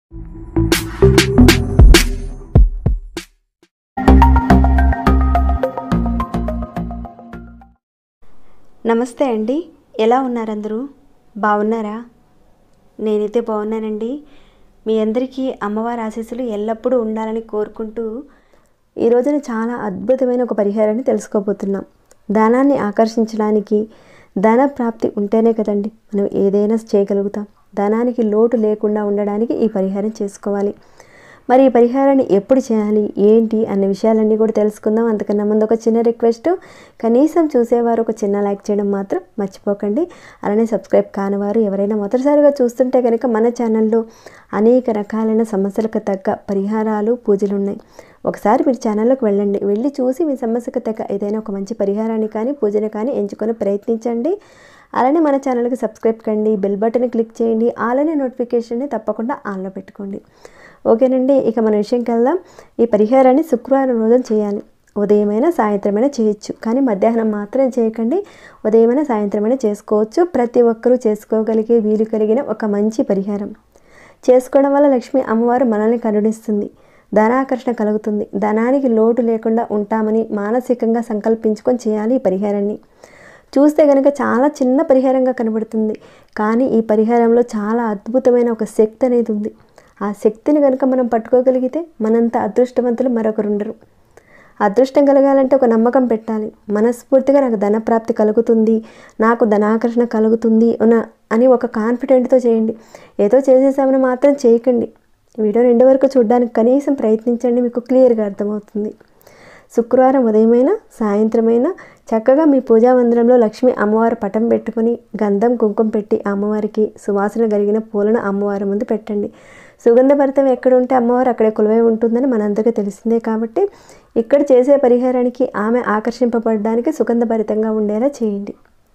నమస్తే అండి, ఎలా ఉన్నారు అందరూ? బాగున్నారా? నేనైతే బాగున్నానండి. మీ అందరికీ అమ్మవారి ఆశీస్సులు ఎల్లప్పుడూ ఉండాలని కోరుకుంటూ ఈ రోజున చాలా అద్భుతమైన ఒక పరిహారాన్ని తెలుసుకోబోతున్నాం. ధనాన్ని ఆకర్షించడానికి ధన ప్రాప్తి ఉంటేనే కదండి మనం ఏదైనా చేయగలుగుతాం. ధనానికి లోటు లేకుండా ఉండడానికి ఈ పరిహారం చేసుకోవాలి. మరి ఈ పరిహారాన్ని ఎప్పుడు చేయాలి, ఏంటి అన్న విషయాలన్నీ కూడా తెలుసుకుందాం. అంతకన్నా ముందు ఒక చిన్న రిక్వెస్ట్, కనీసం చూసేవారు ఒక చిన్న లైక్ చేయడం మాత్రం మర్చిపోకండి. అలానే సబ్స్క్రైబ్ కానివారు ఎవరైనా మొదటిసారిగా చూస్తుంటే కనుక మన ఛానల్లో అనేక రకాలైన సమస్యలకు తగ్గ పరిహారాలు, పూజలు ఉన్నాయి. ఒకసారి మీరు ఛానల్లోకి వెళ్ళి చూసి మీ సమస్యకు తగ్గ ఏదైనా ఒక మంచి పరిహారాన్ని కానీ పూజను కానీ ఎంచుకొని ప్రయత్నించండి. అలానే మన ఛానల్కి సబ్స్క్రైబ్ కండి, బెల్ బటన్ క్లిక్ చేయండి, అలానే నోటిఫికేషన్ని తప్పకుండా ఆన్లో పెట్టుకోండి. ఓకేనండి, ఇక మన విషయంకి వెళ్దాం. ఈ పరిహారాన్ని శుక్రవారం రోజున చేయాలి. ఉదయమైనా సాయంత్రమైనా చేయొచ్చు, కానీ మధ్యాహ్నం మాత్రం చేయకండి. ఉదయమైనా సాయంత్రమైనా చేసుకోవచ్చు. ప్రతి ఒక్కరూ చేసుకోగలిగే వీలు కలిగిన ఒక మంచి పరిహారం. చేసుకోవడం వల్ల లక్ష్మీ అమ్మవారు మనల్ని కరుణిస్తుంది, ధనాకర్షణ కలుగుతుంది. ధనానికి లోటు లేకుండా ఉంటామని మానసికంగా సంకల్పించుకొని చేయాలి ఈ పరిహారాన్ని. చూస్తే కనుక చాలా చిన్న పరిహారంగా కనబడుతుంది, కానీ ఈ పరిహారంలో చాలా అద్భుతమైన ఒక శక్తి అనేది ఉంది. ఆ శక్తిని కనుక మనం పట్టుకోగలిగితే మనంత అదృష్టవంతులు మరొకరు ఉండరు. అదృష్టం కలగాలంటే ఒక నమ్మకం పెట్టాలి. మనస్ఫూర్తిగా నాకు ధనప్రాప్తి కలుగుతుంది, నాకు ధనాకర్షణ కలుగుతుంది అని ఒక కాన్ఫిడెంట్తో చేయండి. ఏదో చేసేసామని మాత్రం చేయకండి. వీడియో ఎండ్ వరకు చూడడానికి కనీసం ప్రయత్నించండి, మీకు క్లియర్గా అర్థమవుతుంది. శుక్రవారం ఉదయమైనా సాయంత్రమైనా చక్కగా మీ పూజా మందిరంలో లక్ష్మీ అమ్మవారి పటం పెట్టుకుని గంధం కుంకుమ పెట్టి అమ్మవారికి సువాసన కలిగిన పూలను అమ్మవారి ముందు పెట్టండి. సుగంధభరితం ఎక్కడ ఉంటే అమ్మవారు అక్కడే కొలువై ఉంటుందని మనందరికీ తెలిసిందే. కాబట్టి ఇక్కడ చేసే పరిహారానికి ఆమె ఆకర్షింపబడడానికి సుగంధభరితంగా ఉండేలా చేయండి.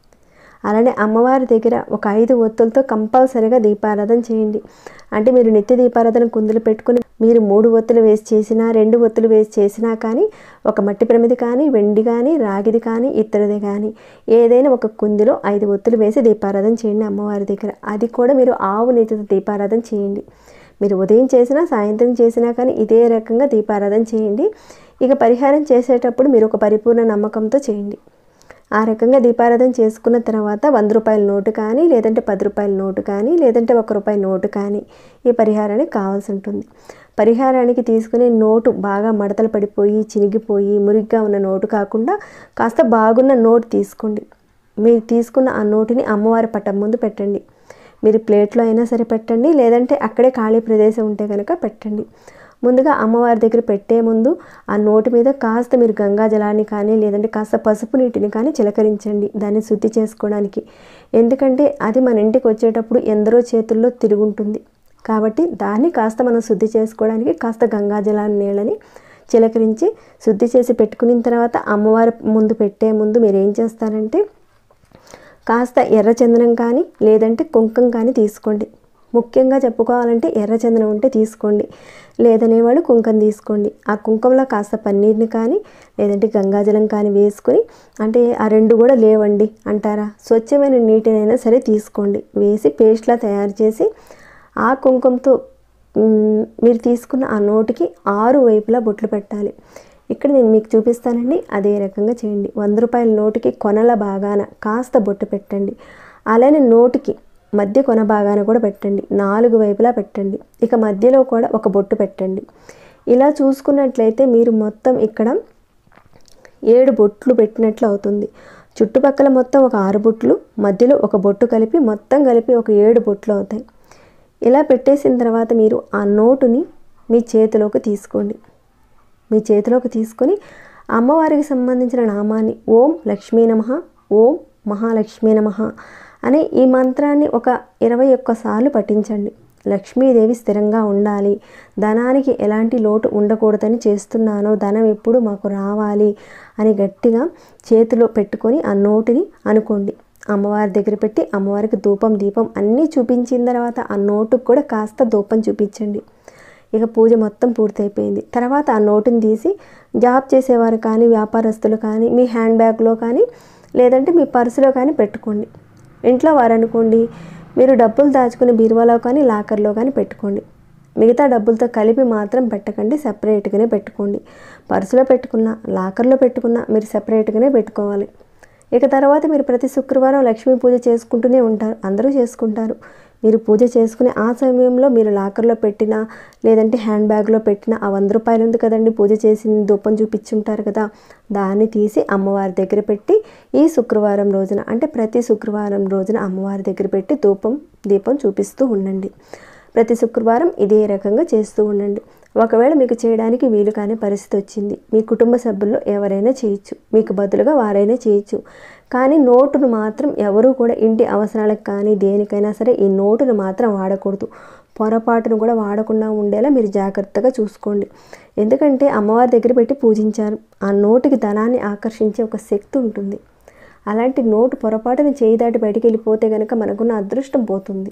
అలానే అమ్మవారి దగ్గర ఒక 5 ఒత్తులతో కంపల్సరీగా దీపారాధన చేయండి. అంటే మీరు నిత్య దీపారాధన కుందులు పెట్టుకుని మీరు 3 ఒత్తులు వేసి చేసినా 2 ఒత్తులు వేసి చేసినా కానీ, ఒక మట్టి ప్రమిది కానీ, వెండి కానీ, రాగిది కానీ, ఇత్తడిది కానీ ఏదైనా ఒక కుందిలో 5 ఒత్తులు వేసి దీపారాధన చేయండి అమ్మవారి దగ్గర. అది కూడా మీరు ఆవు నెయ్యితో దీపారాధన చేయండి. మీరు ఉదయం చేసినా సాయంత్రం చేసినా కానీ ఇదే రకంగా దీపారాధన చేయండి. ఇక పరిహారం చేసేటప్పుడు మీరు ఒక పరిపూర్ణ నమ్మకంతో చేయండి. ఆ రకంగా దీపారాధన చేసుకున్న తర్వాత 100 రూపాయల నోటు కానీ, లేదంటే 10 రూపాయల నోటు కానీ, లేదంటే 1 రూపాయి నోటు కానీ ఈ పరిహారానికి కావాల్సి ఉంటుంది. పరిహారానికి తీసుకునే నోటు బాగా మడతలు పడిపోయి చినిగిపోయి మురిగ్గా ఉన్న నోటు కాకుండా కాస్త బాగున్న నోటు తీసుకోండి. మీరు తీసుకున్న ఆ నోటుని అమ్మవారి పటం ముందు పెట్టండి. మీరు ప్లేట్లో అయినా సరే పెట్టండి, లేదంటే అక్కడే ఖాళీ ప్రదేశం ఉంటే కనుక పెట్టండి. ముందుగా అమ్మవారి దగ్గర పెట్టే ముందు ఆ నోటు మీద కాస్త మీరు గంగా జలాన్ని కానీ, లేదంటే కాస్త పసుపు నీటిని కానీ చిలకరించండి, దాన్ని శుద్ధి చేసుకోవడానికి. ఎందుకంటే అది మన ఇంటికి వచ్చేటప్పుడు ఎందరో చేతుల్లో తిరుగుంటుంది. కాబట్టి దాన్ని కాస్త మనం శుద్ధి చేసుకోవడానికి కాస్త గంగా జలాన్ని నీళ్ళని చిలకరించి శుద్ధి చేసి పెట్టుకున్న తర్వాత అమ్మవారి ముందు పెట్టే ముందు మీరు ఏం చేస్తారంటే కాస్త ఎర్రచందనం కానీ, లేదంటే కుంకుమ కానీ తీసుకోండి. ముఖ్యంగా చెప్పుకోవాలంటే ఎర్రచందనం ఉంటే తీసుకోండి, లేదనేవాళ్ళు కుంకుమ తీసుకోండి. ఆ కుంకుమలో కాస్త పన్నీర్ని కానీ, లేదంటే గంగాజలం కానీ వేసుకొని, అంటే ఆ 2 కూడా లేవండి అంటారా, స్వచ్ఛమైన నీటినైనా సరే తీసుకోండి. వేసి పేస్ట్లా తయారు చేసి ఆ కుంకుమతో మీరు తీసుకున్న ఆ నోటికి 6 వైపులా బొట్లు పెట్టాలి. ఇక్కడ నేను మీకు చూపిస్తానండి, అదే రకంగా చేయండి. 100 రూపాయల నోటుకి కొనల భాగాన కాస్త బొట్టు పెట్టండి. అలానే నోటుకి మధ్య కొన భాగాన కూడా పెట్టండి. 4 వైపులా పెట్టండి. ఇక మధ్యలో కూడా ఒక బొట్టు పెట్టండి. ఇలా చూసుకున్నట్లయితే మీరు మొత్తం ఇక్కడ 7 బొట్లు పెట్టినట్లు అవుతుంది. చుట్టుపక్కల మొత్తం ఒక 6 బొట్లు, మధ్యలో ఒక బొట్టు కలిపి మొత్తం కలిపి ఒక 7 బొట్లు అవుతాయి. ఇలా పెట్టేసిన తర్వాత మీరు ఆ నోటుని మీ చేతిలోకి తీసుకోండి. మీ చేతిలోకి తీసుకొని అమ్మవారికి సంబంధించిన నామాన్ని ఓం లక్ష్మీ నమః, ఓం మహాలక్ష్మీ నమః అనే ఈ మంత్రాన్ని ఒక 21 సార్లు పఠించండి. లక్ష్మీదేవి స్థిరంగా ఉండాలి, ధనానికి ఎలాంటి లోటు ఉండకూడదని చేస్తున్నాను, ధనం ఎప్పుడు మాకు రావాలి అని గట్టిగా చేతిలో పెట్టుకొని ఆ నోటిని అనుకోండి. అమ్మవారి దగ్గర పెట్టి అమ్మవారికి ధూపం దీపం అన్నీ చూపించిన తర్వాత ఆ నోటుకు కూడా కాస్త ధూపం చూపించండి. ఇక పూజ మొత్తం పూర్తయిపోయింది. తర్వాత ఆ నోటుని తీసి జాబ్ చేసేవారు కానీ, వ్యాపారస్తులు కానీ మీ హ్యాండ్ బ్యాగ్లో కానీ, లేదంటే మీ పర్సులో కానీ పెట్టుకోండి. ఇంట్లో వారు అనుకోండి మీరు డబ్బులు దాచుకుని బీరువాలో కానీ లాకర్లో కానీ పెట్టుకోండి. మిగతా డబ్బులతో కలిపి మాత్రం పెట్టకండి, సెపరేట్గానే పెట్టుకోండి. పర్సులో పెట్టుకున్నా, లాకర్లో పెట్టుకున్నా మీరు సెపరేట్గానే పెట్టుకోవాలి. ఇక తర్వాత మీరు ప్రతి శుక్రవారం లక్ష్మీ పూజ చేసుకుంటూనే ఉంటారు, అందరూ చేసుకుంటారు. మీరు పూజ చేసుకునే ఆ సమయంలో మీరు లాకర్లో పెట్టినా లేదంటే హ్యాండ్ బ్యాగ్లో పెట్టినా ఆ 100 రూపాయలు ఉంది కదండి, పూజ చేసి ధూపం చూపించుంటారు కదా, దాన్ని తీసి అమ్మవారి దగ్గర పెట్టి ఈ శుక్రవారం రోజున అంటే ప్రతి శుక్రవారం రోజున అమ్మవారి దగ్గర పెట్టి దీపం చూపిస్తూ ఉండండి. ప్రతి శుక్రవారం ఇదే రకంగా చేస్తూ ఉండండి. ఒకవేళ మీకు చేయడానికి వీలు కాని పరిస్థితి వచ్చింది, మీ కుటుంబ సభ్యుల్లో ఎవరైనా చేయొచ్చు, మీకు బదులుగా వారైనా చేయొచ్చు. కానీ నోటును మాత్రం ఎవరూ కూడా ఇంటి అవసరాలకు కానీ దేనికైనా సరే ఈ నోటును మాత్రం వాడకూడదు. పొరపాటును కూడా వాడకుండా ఉండేలా మీరు జాగ్రత్తగా చూసుకోండి. ఎందుకంటే అమ్మవారి దగ్గర పెట్టి పూజించారు, ఆ నోటికి ధనాన్ని ఆకర్షించే ఒక శక్తి ఉంటుంది. అలాంటి నోటు పొరపాటును చేయి దాటి బయటికి వెళ్ళిపోతే కనుక మనకున్న అదృష్టం పోతుంది.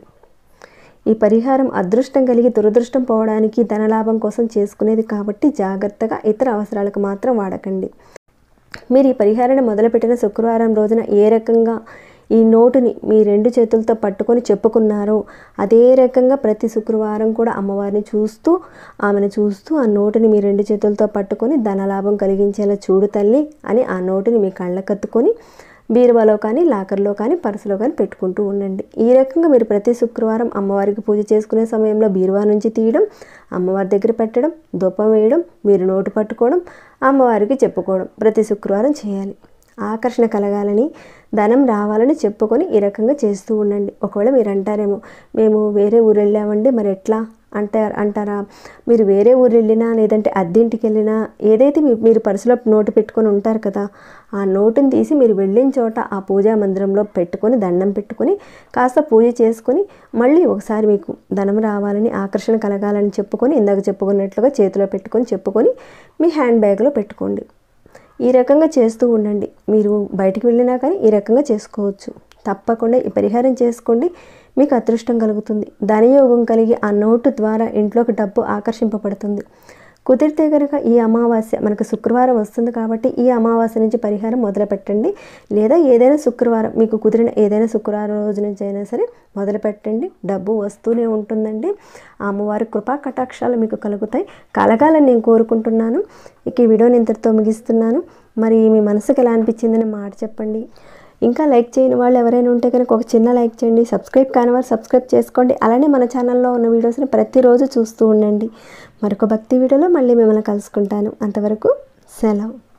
ఈ పరిహారం అదృష్టం కలిగి దురదృష్టం పోవడానికి, ధనలాభం కోసం చేసుకునేది కాబట్టి జాగ్రత్తగా ఇతర అవసరాలకు మాత్రం వాడకండి. మీరు ఈ పరిహారాన్ని మొదలుపెట్టిన శుక్రవారం రోజున ఏ రకంగా ఈ నోటుని మీ 2 చేతులతో పట్టుకొని చెప్పుకున్నారో అదే రకంగా ప్రతి శుక్రవారం కూడా అమ్మవారిని చూస్తూ ఆమెను చూస్తూ ఆ నోటుని మీ 2 చేతులతో పట్టుకొని ధనలాభం కలిగించేలా చూడు తల్లి అని ఆ నోటుని మీ కళ్ళకత్తుకొని బీరువాలో కానీ లాకర్లో కానీ పర్సులో కానీ పెట్టుకుంటూ ఉండండి. ఈ రకంగా మీరు ప్రతి శుక్రవారం అమ్మవారికి పూజ చేసుకునే సమయంలో బీరువా నుంచి తీయడం, అమ్మవారి దగ్గర పెట్టడం, ధూపం వేయడం, మీరు నోటు పట్టుకోవడం, అమ్మవారికి చెప్పుకోవడం ప్రతి శుక్రవారం చేయాలి. ఆకర్షణ కలగాలని, ధనం రావాలని చెప్పుకొని ఈ రకంగా చేస్తూ ఉండండి. ఒకవేళ మీరు అంటారేమో, మేము వేరే ఊరు వెళ్ళామండి, మరి ఎట్లా అంటారా? మీరు వేరే ఊరు వెళ్ళినా లేదంటే అద్దెంటికి వెళ్ళినా ఏదైతే మీరు పర్సులో నోటు పెట్టుకొని ఉంటారు కదా, ఆ నోటుని తీసి మీరు వెళ్ళిన చోట ఆ పూజా మందిరంలో పెట్టుకొని దండం పెట్టుకొని కాస్త పూజ చేసుకొని మళ్ళీ ఒకసారి మీకు ధనం రావాలని, ఆకర్షణ కలగాలని చెప్పుకొని ఇందాక చెప్పుకున్నట్లుగా చేతిలో పెట్టుకొని చెప్పుకొని మీ హ్యాండ్ బ్యాగ్లో పెట్టుకోండి. ఈ రకంగా చేస్తూ ఉండండి. మీరు బయటికి వెళ్ళినా కానీ ఈ రకంగా చేసుకోవచ్చు. తప్పకుండా ఈ పరిహారం చేసుకోండి, మీకు అదృష్టం కలుగుతుంది. ధనయోగం కలిగి ఆ నోటు ద్వారా ఇంట్లోకి డబ్బు ఆకర్షింపబడుతుంది. కుదిరితే కనుక ఈ అమావాస్య మనకు శుక్రవారం వస్తుంది కాబట్టి ఈ అమావాస్య నుంచి పరిహారం మొదలు పెట్టండి. లేదా ఏదైనా శుక్రవారం మీకు కుదిరిన ఏదైనా శుక్రవారం రోజు నుంచి అయినా సరే మొదలు పెట్టండి. డబ్బు వస్తూనే ఉంటుందండి. ఆ అమ్మవారి కృపా కటాక్షాలు మీకు కలుగుతాయి, కలగాలని నేను కోరుకుంటున్నాను. ఇక ఈ వీడియోని ఇంతటితో ముగిస్తున్నాను. మరి మీ మనసుకు ఎలా అనిపించిందని మాట చెప్పండి. ఇంకా లైక్ చేయని వాళ్ళు ఎవరైనా ఉంటే కనుక ఒక చిన్న లైక్ చేయండి. సబ్స్క్రైబ్ కాని వారు సబ్స్క్రైబ్ చేసుకోండి. అలానే మన ఛానల్లో ఉన్న వీడియోస్ని ప్రతిరోజు చూస్తూ ఉండండి. మరొక భక్తి వీడియోలో మళ్ళీ మిమ్మల్ని కలుసుకుంటాను. అంతవరకు సెలవు.